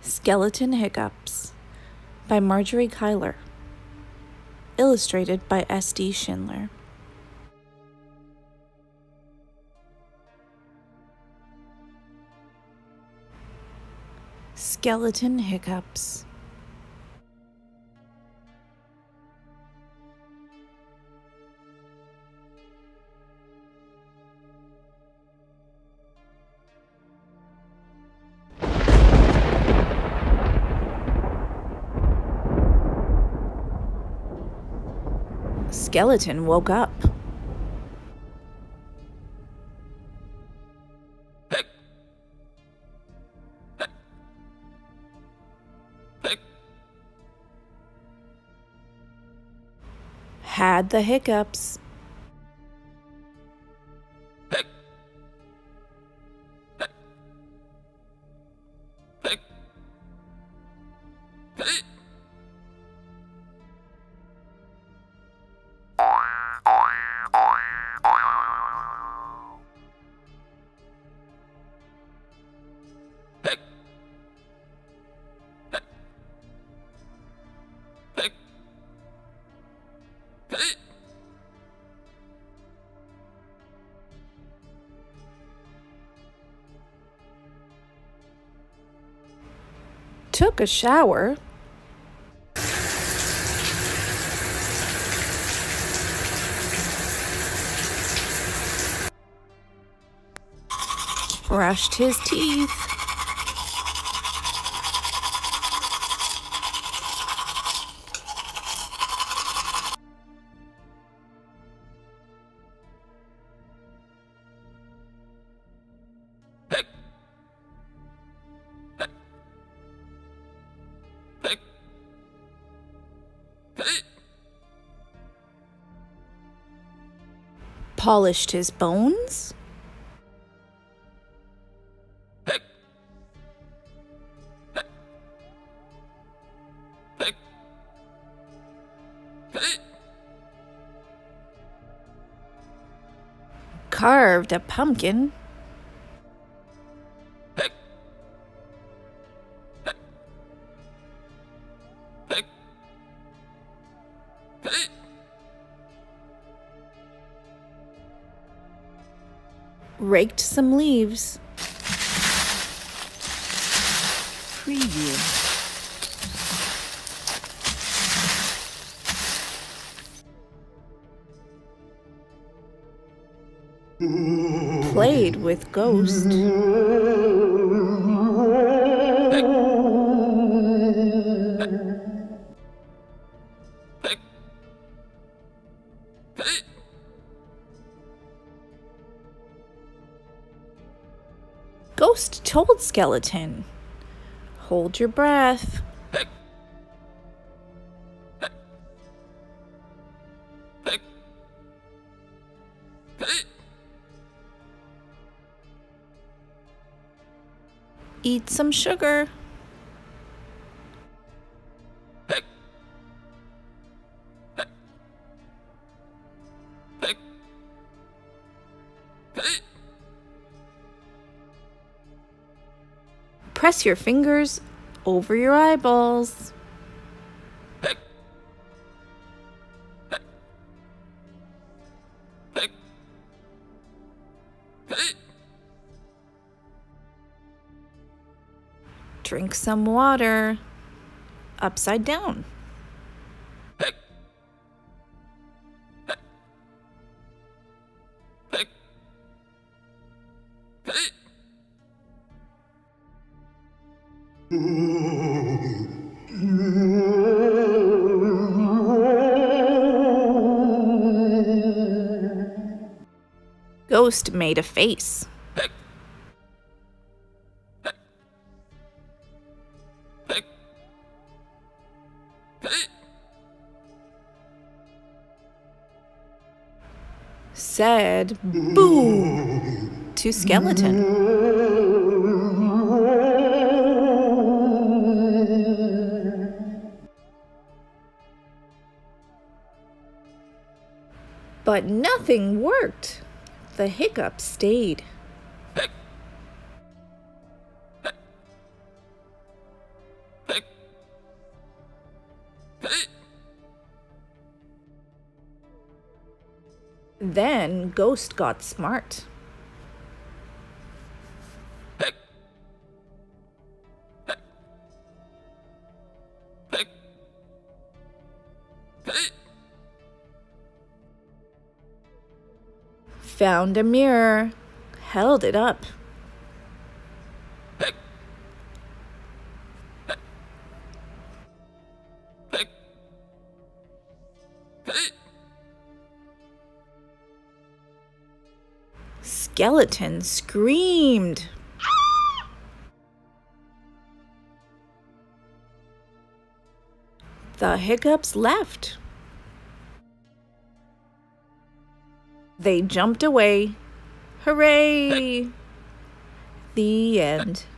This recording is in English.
Skeleton Hiccups by Marjorie Kyler. Illustrated by S.D. Schindler. Skeleton Hiccups. Skeleton woke up. Had the hiccups. Took a shower. Brushed his teeth. Polished his bones. Carved a pumpkin. Raked some leaves. Preview. Played with Ghost. Ghost told Skeleton, "Hold your breath." Eat some sugar. Press your fingers over your eyeballs. Drink some water. Upside down. Ghost made a face. Said "Boo" to Skeleton. But nothing worked. The hiccups stayed. Then Ghost got smart. Found a mirror, held it up. Skeleton screamed. The hiccups left. They jumped away. Hooray! The end.